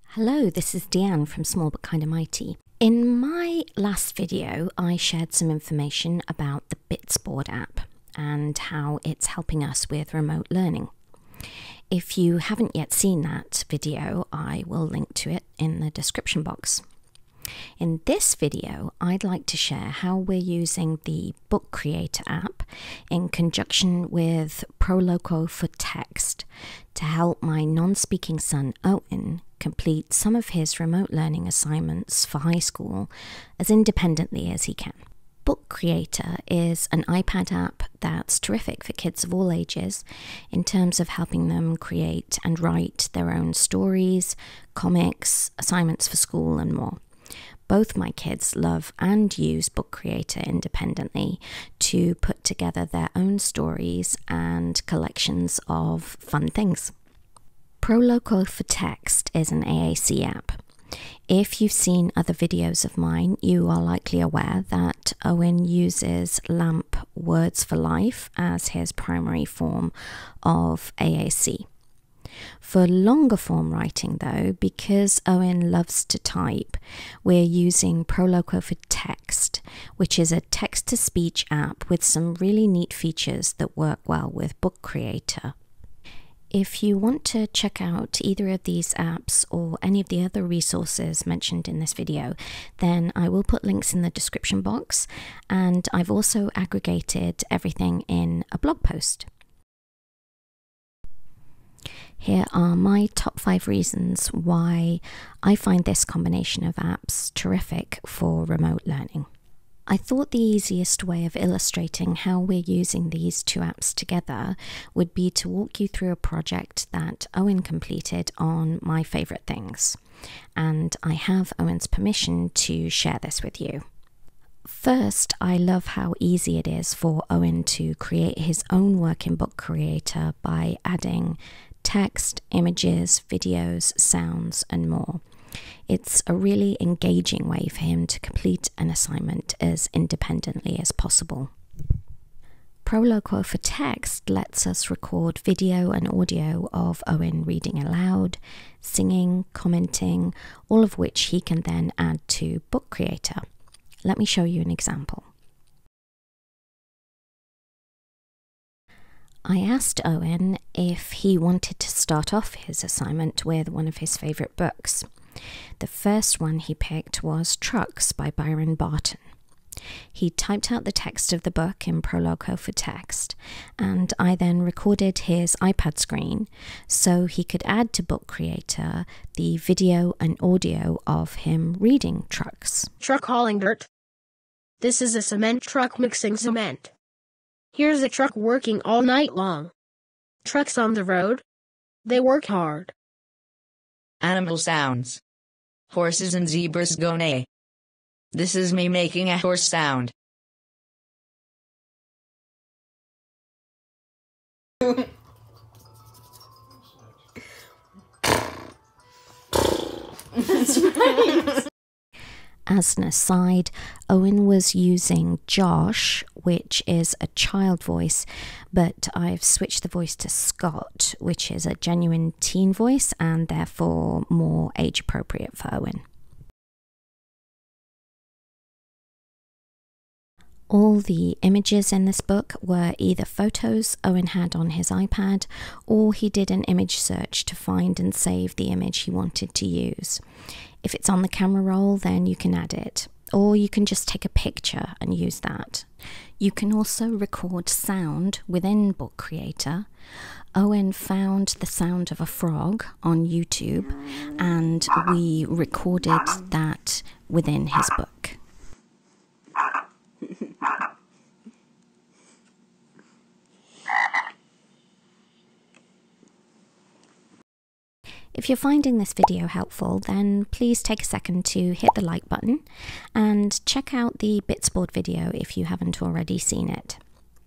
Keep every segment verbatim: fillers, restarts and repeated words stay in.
Hello, this is Deanne from SmallButKindaMighty. In my last video, I shared some information about the Board app and how it's helping us with remote learning. If you haven't yet seen that video, I will link to it in the description box. In this video, I'd like to share how we're using the Book Creator app in conjunction with Proloquo for Text to help my non-speaking son Owen complete some of his remote learning assignments for high school as independently as he can. Book Creator is an iPad app that's terrific for kids of all ages in terms of helping them create and write their own stories, comics, assignments for school, and more. Both my kids love and use Book Creator independently to put together their own stories and collections of fun things. Proloquo for Text is an A A C app. If you've seen other videos of mine, you are likely aware that Owen uses LAMP Words for Life as his primary form of A A C. For longer form writing though, because Owen loves to type, we're using Proloquo for Text, which is a text-to-speech app with some really neat features that work well with Book Creator. If you want to check out either of these apps or any of the other resources mentioned in this video, then I will put links in the description box, and I've also aggregated everything in a blog post. Here are my top five reasons why I find this combination of apps terrific for remote learning. I thought the easiest way of illustrating how we're using these two apps together would be to walk you through a project that Owen completed on My Favorite Things, and I have Owen's permission to share this with you. First, I love how easy it is for Owen to create his own work in Book Creator by adding text, images, videos, sounds, and more. It's a really engaging way for him to complete an assignment as independently as possible. Proloquo for Text lets us record video and audio of Owen reading aloud, singing, commenting, all of which he can then add to Book Creator. Let me show you an example. I asked Owen if he wanted to start off his assignment with one of his favourite books. The first one he picked was Trucks by Byron Barton. He typed out the text of the book in Proloquo for Text, and I then recorded his iPad screen so he could add to Book Creator the video and audio of him reading Trucks. Truck hauling dirt. This is a cement truck mixing cement. Here's a truck working all night long. Trucks on the road. They work hard. Animal sounds. Horses and zebras go neigh. This is me making a horse sound. That's right. As an aside, Owen was using Josh, which is a child voice, but I've switched the voice to Scott, which is a genuine teen voice and therefore more age appropriate for Owen. All the images in this book were either photos Owen had on his iPad, or he did an image search to find and save the image he wanted to use. If it's on the camera roll, then you can add it, or you can just take a picture and use that. You can also record sound within Book Creator. Owen found the sound of a frog on YouTube, and we recorded that within his book. If you're finding this video helpful, then please take a second to hit the like button and check out the Board video if you haven't already seen it.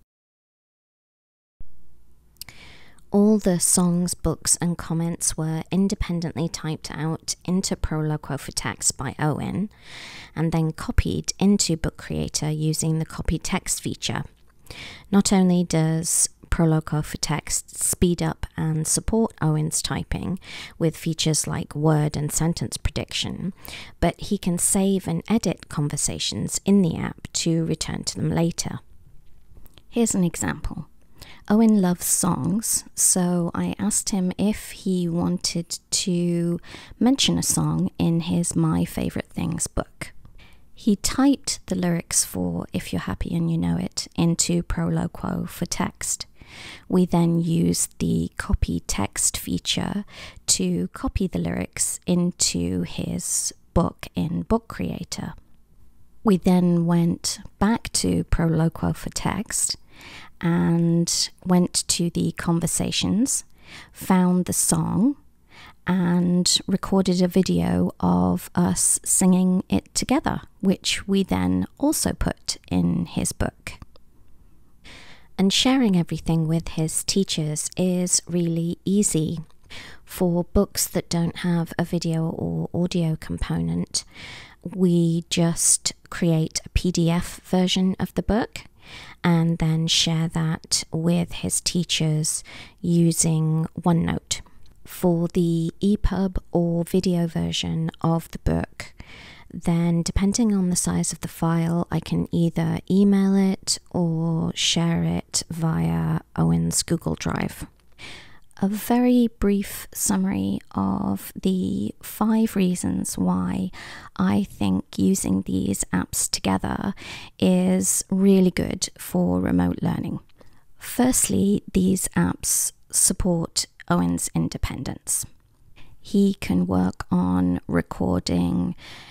All the songs, books, and comments were independently typed out into Proloquo for Text by Owen and then copied into Book Creator using the copy text feature. Not only does Proloquo for Text speed up and support Owen's typing with features like word and sentence prediction, but he can save and edit conversations in the app to return to them later. Here's an example. Owen loves songs, so I asked him if he wanted to mention a song in his My Favorite Things book. He typed the lyrics for If You're Happy and You Know It into Proloquo for Text. We then used the copy text feature to copy the lyrics into his book in Board Creator. We then went back to Proloquo for Text and went to the conversations, found the song, and recorded a video of us singing it together, which we then also put in his book. And sharing everything with his teachers is really easy. For books that don't have a video or audio component, we just create a P D F version of the book and then share that with his teachers using OneNote. For the ePub or video version of the book, then depending on the size of the file, I can either email it or share it via Owen's Google Drive. A very brief summary of the five reasons why I think using these apps together is really good for remote learning. Firstly, these apps support Owen's independence. He can work on recording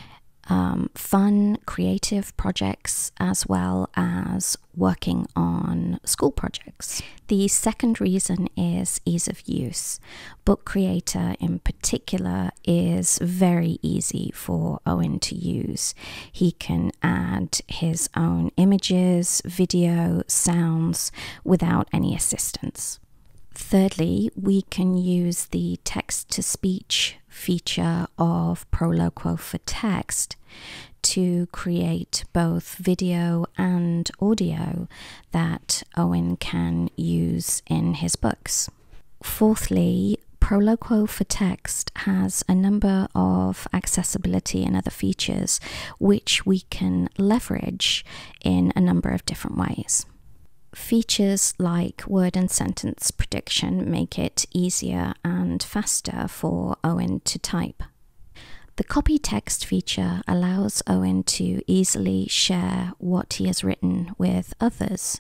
um, fun, creative projects as well as working on school projects. The second reason is ease of use. Board Creator in particular is very easy for Owen to use. He can add his own images, video, sounds without any assistance. Thirdly, we can use the text-to-speech feature of Proloquo for Text to create both video and audio that Owen can use in his books. Fourthly, Proloquo for Text has a number of accessibility and other features which we can leverage in a number of different ways. Features like word and sentence prediction make it easier and faster for Owen to type. The copy text feature allows Owen to easily share what he has written with others.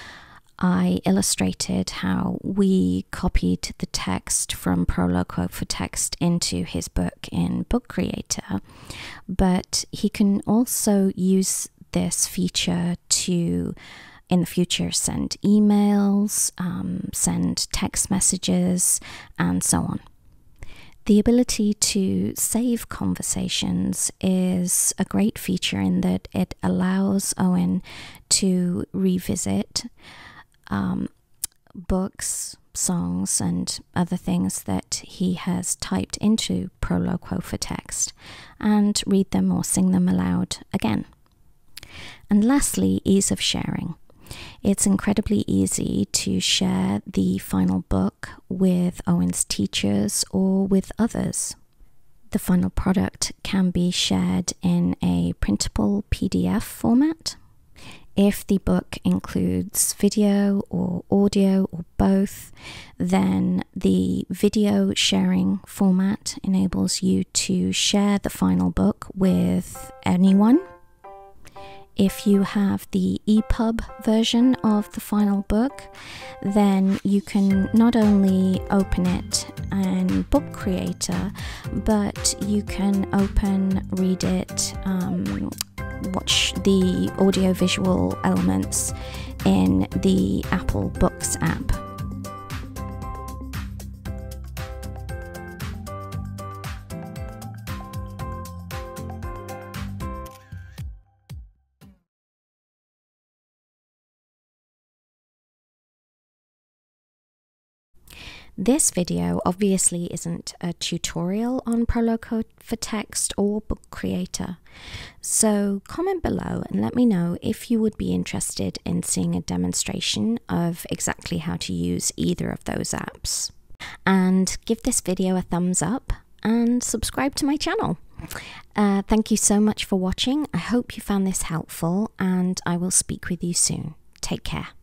I illustrated how we copied the text from Proloquo for Text into his book in Board Creator, but he can also use this feature to in the future send emails, um, send text messages, and so on. The ability to save conversations is a great feature in that it allows Owen to revisit um, books, songs, and other things that he has typed into Proloquo for Text and read them or sing them aloud again. And lastly, ease of sharing. It's incredibly easy to share the final book with Owen's teachers or with others. The final product can be shared in a printable P D F format. If the book includes video or audio or both, then the video sharing format enables you to share the final book with anyone. If you have the ePub version of the final book, then you can not only open it in Board Creator, but you can open, read it, um, watch the audio-visual elements in the Apple Books app. This video obviously isn't a tutorial on Proloquo for Text or Book Creator, so comment below and let me know if you would be interested in seeing a demonstration of exactly how to use either of those apps. And give this video a thumbs up and subscribe to my channel. Uh, thank you so much for watching. I hope you found this helpful, and I will speak with you soon. Take care.